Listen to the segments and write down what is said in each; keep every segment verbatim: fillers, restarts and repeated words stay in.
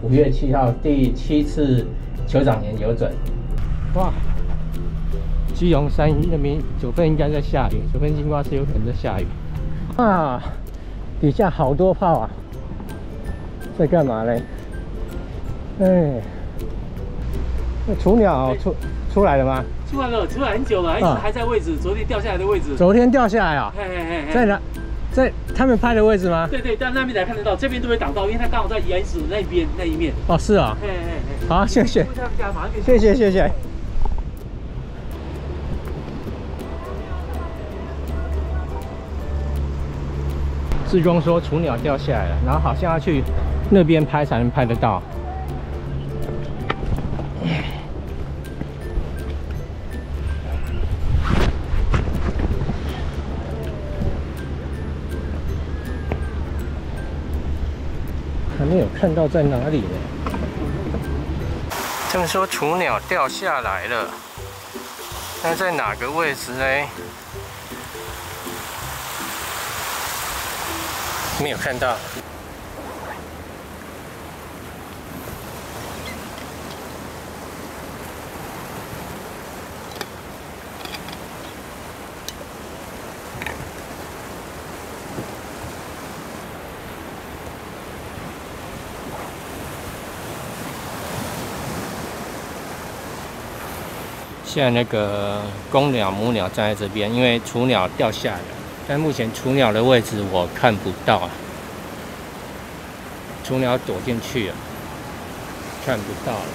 五月七号第七次酋长年有准。哇，基隆山那边九份应该在下雨，九份金瓜石有可能在下雨。啊，底下好多炮啊，在干嘛嘞？哎，那雏鸟出出来了吗？ 出来了，出来很久了，一直还在位置。昨天掉下来的位置。 昨天掉下来啊？ 嘿嘿嘿， 在哪？在他们拍的位置吗？ 对对，但那边才看得到，这边都没挡到，因为它刚好在岩石那边那一面。 哦，是啊。 嘿嘿嘿。 好，谢谢。谢谢谢谢。志忠说雏鸟掉下来了，然后好像要去那边拍才能拍得到。 还没有看到在哪里呢？他们说雏鸟掉下来了，那在哪个位置呢？没有看到。现在那个公鸟、母鸟站在这边，因为雏鸟掉下来了，但目前雏鸟的位置我看不到啊，雏鸟躲进去了，看不到了。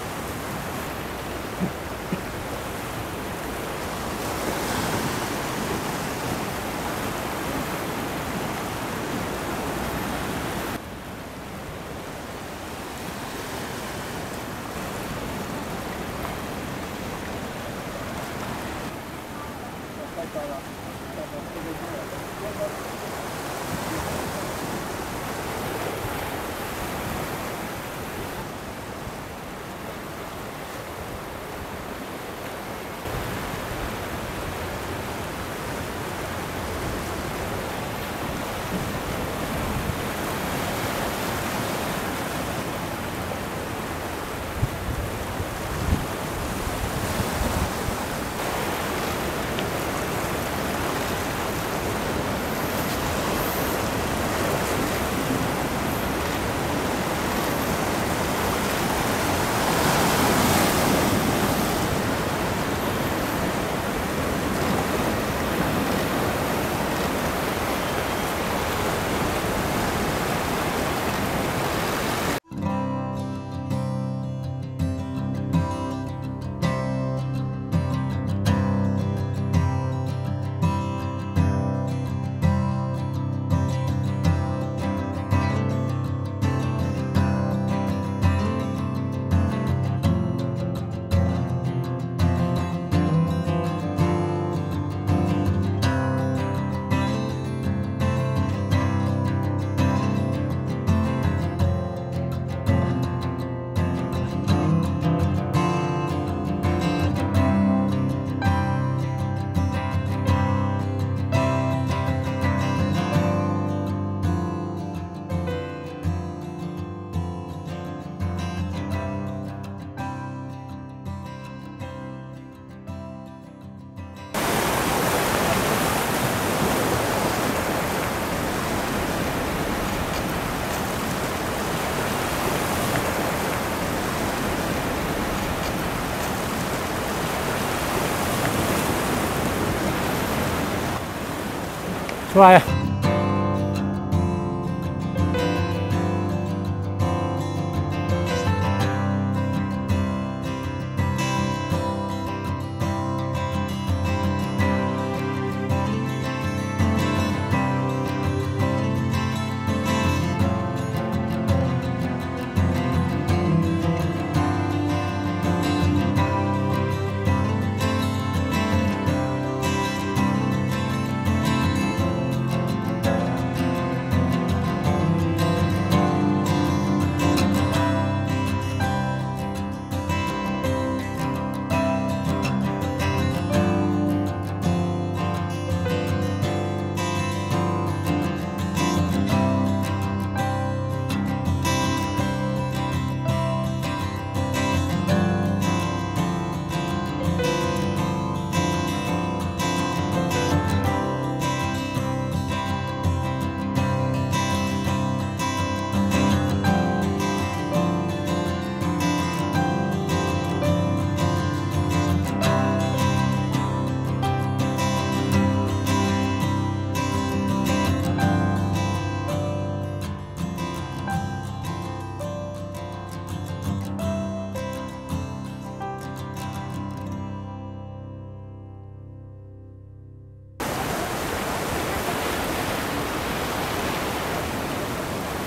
出来了。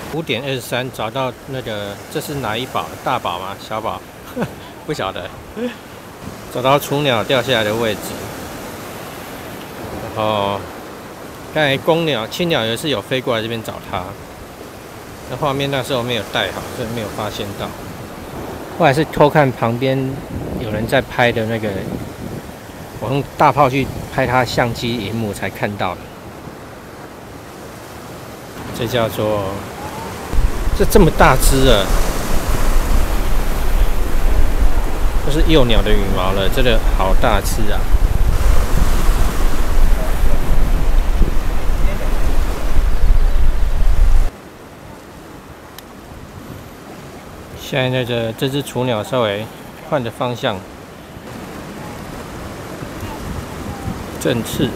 五点二十三，找到那个，这是哪一宝？大宝吗？小宝？不晓得。找到雏鸟掉下来的位置。然后，刚才公鸟、青鸟也是有飞过来这边找它。那画面那时候没有带好，所以没有发现到。后来是偷看旁边有人在拍的那个，我用大炮去拍它相机萤幕才看到的。这叫做。 这这么大只了，这是幼鸟的羽毛了，这个好大只啊！现在那个这只雏鸟稍微换的方向，正翅。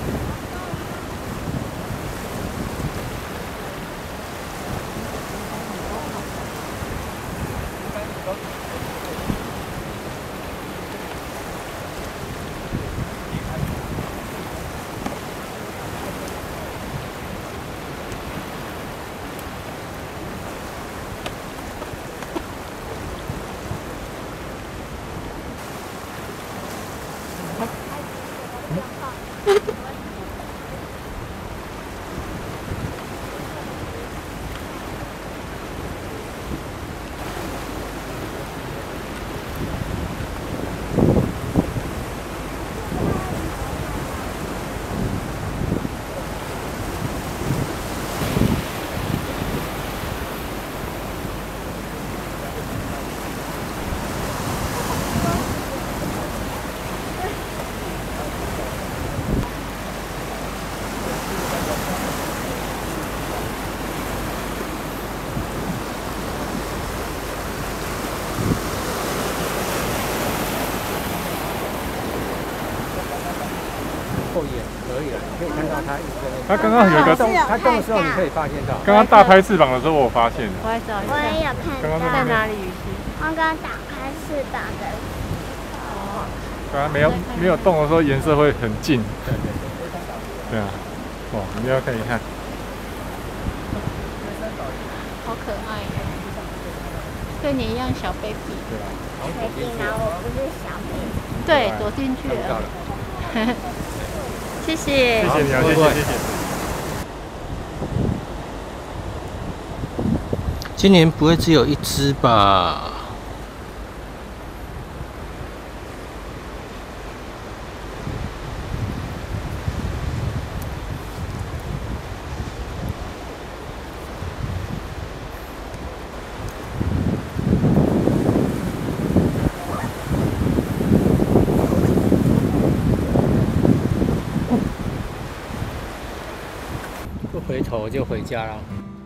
后眼可以了，你可以看到它一直在那。 它刚刚有一个， 它动的时候你可以发现到。 刚刚大拍翅膀的时候，我发现。 我也找一下。 我也有看到。 在哪里？雨熙？ 刚刚打开翅膀的。 哦。 刚刚没有没有动的时候，颜色会很近。 对对对。 对啊。哇，你要看一看。 好可爱呀！跟你一样小 baby。 对啊。 确定啊，我不是小 baby。 对，躲进去了。谢谢， 谢谢你啊，谢谢谢谢。 今年不会只有一只吧？不回头就回家了。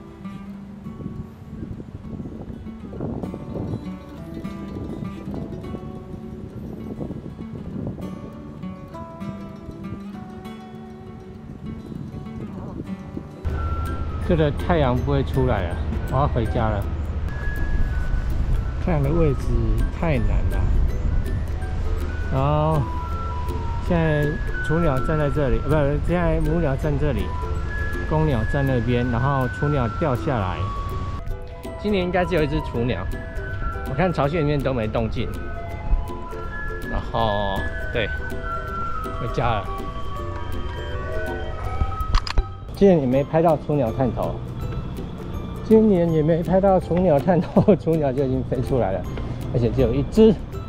这个太阳不会出来了，我要回家了。太阳的位置太难了。然后现在雏鸟站在这里，呃，不是，现在母鸟站这里。 公鸟在那边，然后雏鸟掉下来。今年应该只有一只雏鸟，我看巢穴里面都没动静。然后，对，回家了。今年也没拍到雏鸟探头，今年也没拍到雏鸟探头，雏鸟就已经飞出来了，而且只有一只。